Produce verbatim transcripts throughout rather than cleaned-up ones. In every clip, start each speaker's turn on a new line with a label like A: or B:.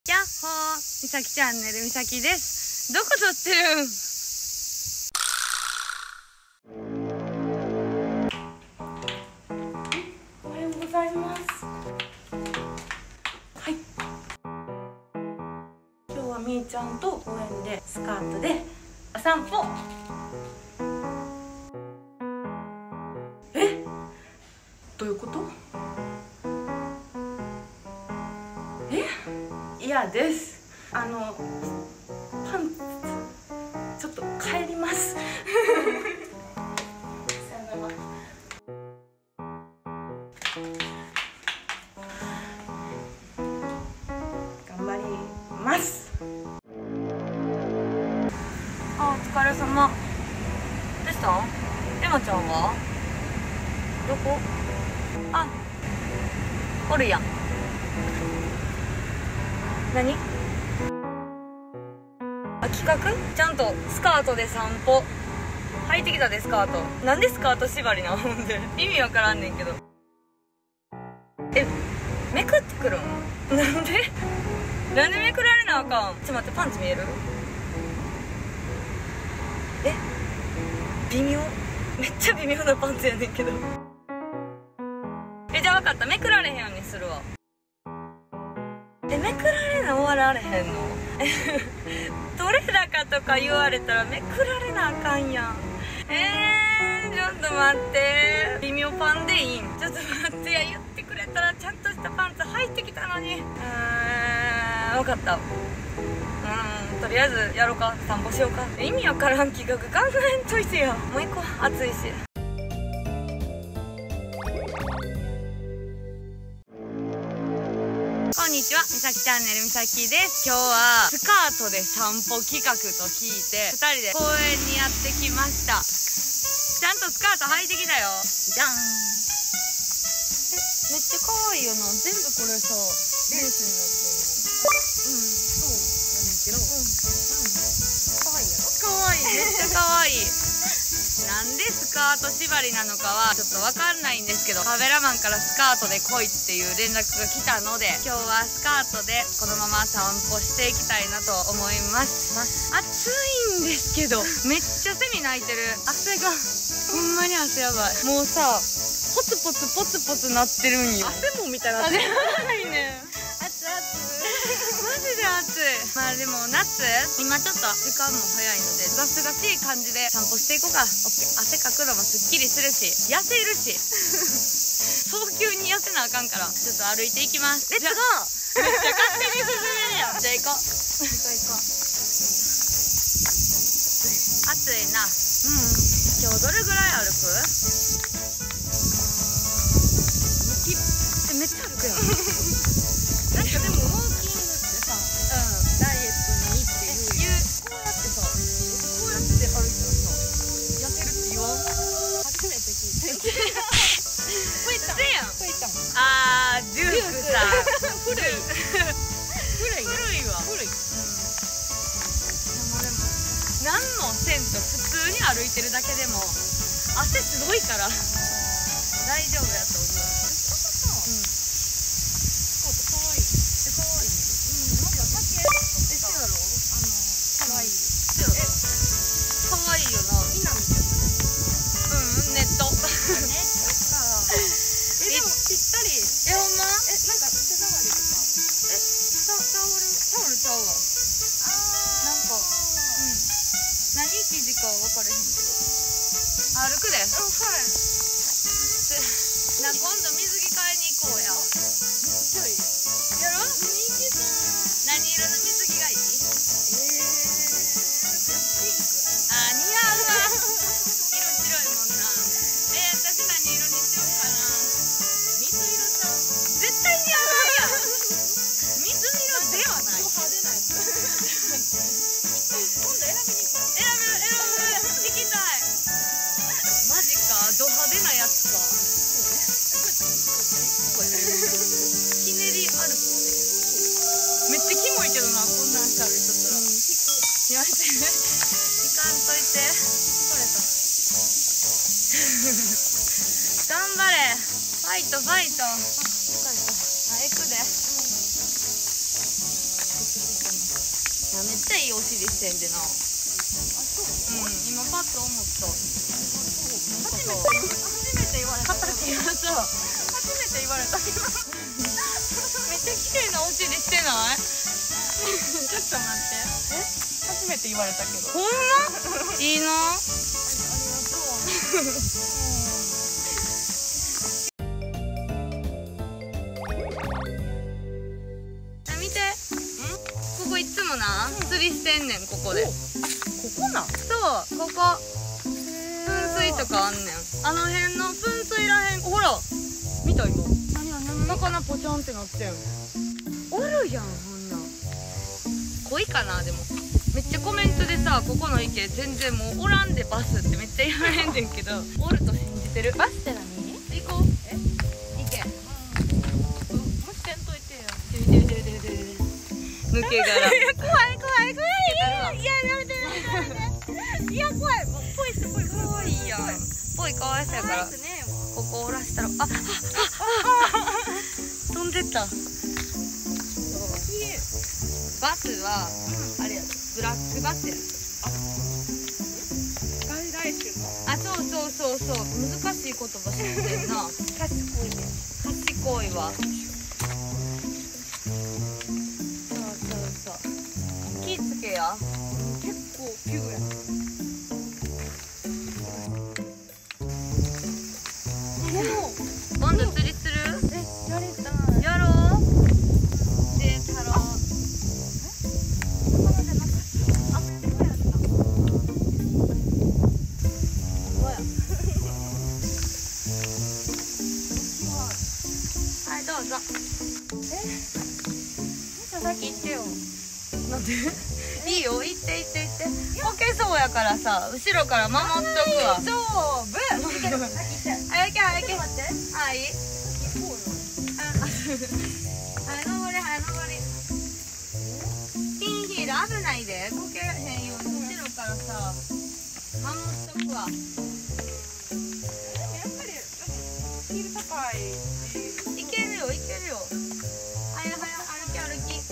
A: やっほー、みさきチャンネルみさきです。どこ撮ってるん？おはようございます。はい、今日はみーちゃんと公園でスカートでお散歩。え、どういうこと？え、嫌です。あのパンツちょっと帰りますさよなら。頑張ります。あ、お疲れ様。どうしたん？エマちゃんはどこ？あ、おるやん。何？あ、企画？ちゃんとスカートで散歩履いてきたで。スカートなんでスカート縛りなほんで意味わからんねんけど。え、めくってくるん？なんでなんでめくられなあかん？ちょっと待って、パンツ見える？え、微妙、めっちゃ微妙なパンツやねんけど。え、じゃあ分かった、めくられへんようにするわ。え、めくられな終わられへんの？取れ高とか言われたらめくられなあかんやん。えー、ちょっと待って、微妙パンでいいん？ちょっと待ってや、言ってくれたらちゃんとしたパンツ履いてきたのに。うーん、分かった。うん、とりあえずやろうか、散歩しようか。意味わからん企画考えんといてよ。もう行こう、暑いし。こんにちは、みさきチャンネルみさきです。今日はスカートで散歩企画と聞いてふたりで公園にやってきました。ちゃんとスカート履いてきたよ。じゃん。え、めっちゃ可愛いよな。全部これさ、レースになってるの。うん、そうやねんけど、うん、うん、可愛いやろ。可愛い、めっちゃ可愛い。なんでスカート縛りなのかはちょっとわかんないんですけど、カメラマンからスカートで来いっていう連絡が来たので、今日はスカートでこのまま散歩していきたいなと思います。暑いんですけど、めっちゃセミ鳴いてる。汗がほんまに汗やばい。もうさ、ポツポツポツポツなってるんよ。汗もみたいな。汗やばいね。熱々マジで暑い。まあでも夏、今ちょっと時間も早いので、すがすがしい感じで散歩していこうか。オッケー。汗かくのもすっきりするし、痩せるし早急に痩せなあかんから、ちょっと歩いていきます。レッツゴー。めっちゃ勝手に進めるやん。じゃあ行こう。行こう行こう。暑いな。うん。今日どれぐらい歩く？にキロ。え、めっちゃ歩くやんなんかでもウォーキングってさ、うん、ダイエットにいいっていう。こうやってさ、こうやって歩いたらさ、痩せるって言わん？初めて聞いてふいちゃんふいちゃんあー、デュークさん古い古い古いわ。古い。うん。でもでも何もせんと普通に歩いてるだけでも汗すごいから大丈夫やと思う。何生地か分かれへんけど歩くで。うん、はい。な、今度水着買いに行こうや。めっちゃいいやろ。何色の水着がいい？えー、ピンク。あー、似合うわ色白いもんな。えー、私何色にしようかな。水色ちゃう？絶対似合うやん水色ではない。派手なやつ今度選びに行こう。選ぶ選ぶ行きたい。マジか、ド派手なやつか。そうね。ひねりある。めっちゃキモいけどな、こんなんして歩いとったら。うん、引く。やめて行かんといて。疲れた頑張れ、ファイトファイト。あ、疲れた。あ、行くで。うん。 やめっちゃいいお尻してんでな。あ、そう。うん、今パッと思った。初めて初めて言われた。形がさ、初めて言われた。めっちゃ綺麗なお尻してない？ちょっと待って。え？初めて言われたけど。ほんま？いいな。ありがとう。いつもな、釣りしてんねん、ここで。ここな？そう、ここ。噴水とかあんねん。あの辺の噴水らへん、ほら。見た今。魚ポチョンってなってん。おるやん、ほんなん。濃いかな、でも。めっちゃコメントでさ、ここの池全然もうおらんでバスってめっちゃ言われんねんけど、おると信じてる。バスって何？行こう。え？池。うん。無視せんといてよ。てるてるてるてるてる。抜け殻。怖い怖い怖い。いややめてやめてやめて。いや怖い。ぽいすごい怖いやん。ぽいかわいそうやから。ここ折らしたら、あ、あ、あ、飛んでった。バスはあれや、ブラックバスや。外来種の。あ、そうそうそうそう。難しい言葉知ってんな。賢いね。賢いわ。気ぃつけや。結構ピューや。今度釣りする？え、やりたい。やろう。で、太郎。え？魚じゃなかった。あ、そうやった。そうや。はい、どうぞ。え？じゃあ先行ってよ。なんで？いいよ、行って行って行って。こけそうやからさ、後ろから守っとくわ。大丈夫。行ける。早いけ早いけ。待って。はい。はい、登りはい登り。ピンヒール危ないで。こけへんように後ろからさ、守っとくわ。やっぱりヒール高い。いけるよいけるよ。はやはや歩き歩き。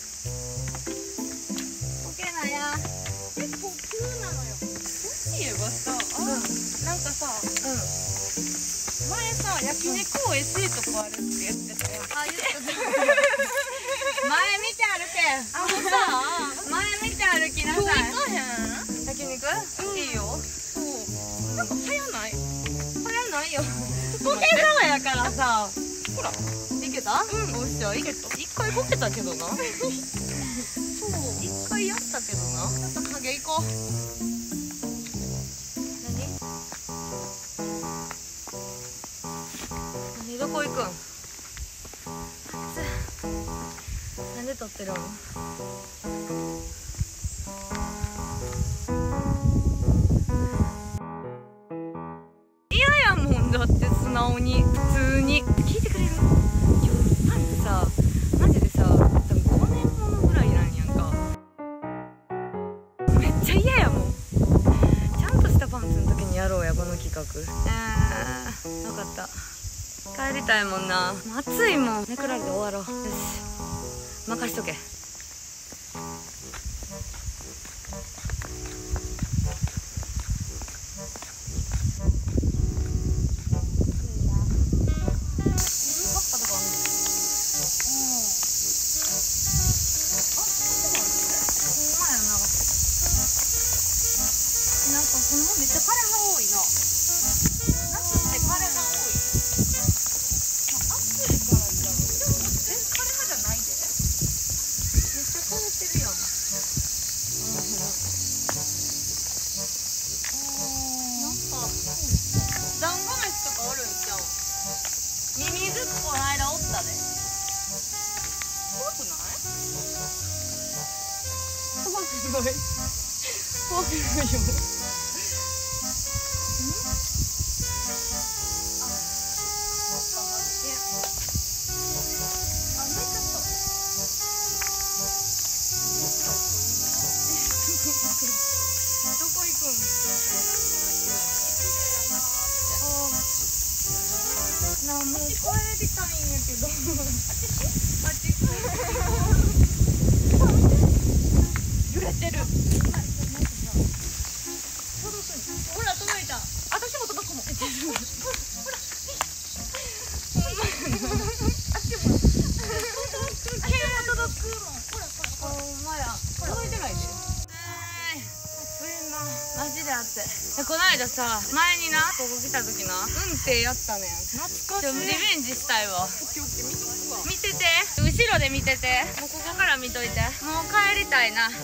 A: 結構急なのよ。そういえばさ、あ、うん、なんかさ、うん、前さ、焼肉おいしいとこあるって言ってたよ。あ、言ってた。前見て歩け。あのさ、前見て歩きなさい。今日行かへん？焼肉？うん、いいよ。そう。なんか早ない？早ないよ。こけそうやからさ。ほら。いけた？うん。おっしゃ、いけた。一回こけたけどな。一回やったけどな。ちょっと影行こう。何？何どこ行くん？なんで撮ってるの？嫌やもんだって素直に普通に聞いてくれる？今日パンツさ、マジでさ、多分ごねんものぐらいなんやんか。めっちゃ嫌やもん。ちゃんとしたパンツの時にやろうや、この企画。あー、分かった。帰りたいもんな。暑いもん。めくられて終わろう。よし、任しとけ。めっちゃ枯れ葉多いな。夏って枯れ葉多い。暑いからじゃん。でもえ、枯れ葉じゃないで。めっちゃ枯れてるやん。あー、ほら。あー、なんかダンゴムシとかおるんちゃう？ミミズこの間おったで。怖くない？怖くない。怖くないよ。どこ行くん？なあ、もう帰りたいんやけど。あっち。あっち。 でこの間さ、前になここ来た時な運転やったねん。
B: 懐かしい。
A: ちょリベンジしたいわ。
B: オッケーオッケー、見とくわ。
A: 見てて、後ろで見てて、もうここから見といて。もう帰りたいな。もう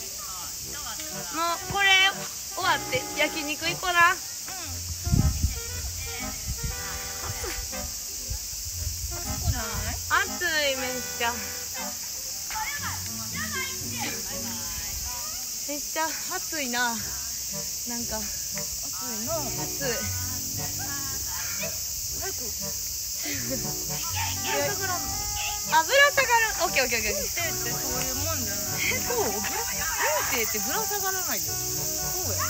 A: これ終わって焼肉行こうな。暑い、めっちゃめっちゃ暑いな。なんか
B: 暑いな。
A: 暑い。
B: 早く。ぶら下がらんの。
A: あ、ぶら下がる。オッケーオッケーオッケー。
B: 運転ってそういうもんじゃない。そう。運転ってぶら下がらないよ。そうや。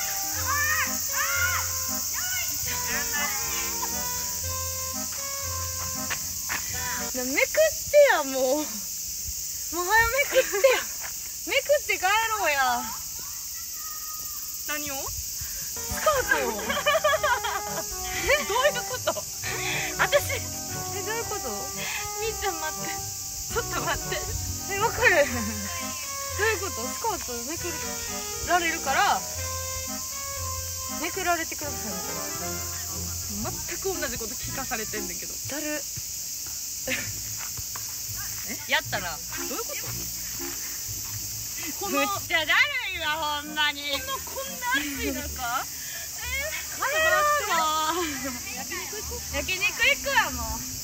A: めくってや、もうもう早めくってや。めくって帰ろうや。
B: 何を？
A: スカートを。
B: どういうこと？
A: 私え、どういうこと？
B: みーちゃん待って。ちょっと待って。
A: え、分かる。どういうこと？スカートめくられるからめくられてくださいみたいな。
B: 全く同じこと聞かされてんだけど。
A: だる。
B: え？やったらどういうこと？この
A: むっちゃだるいわ、ほんまに。
B: このこんな暑い中？えー、
A: 帰ろうよ。焼肉行くわ、もう。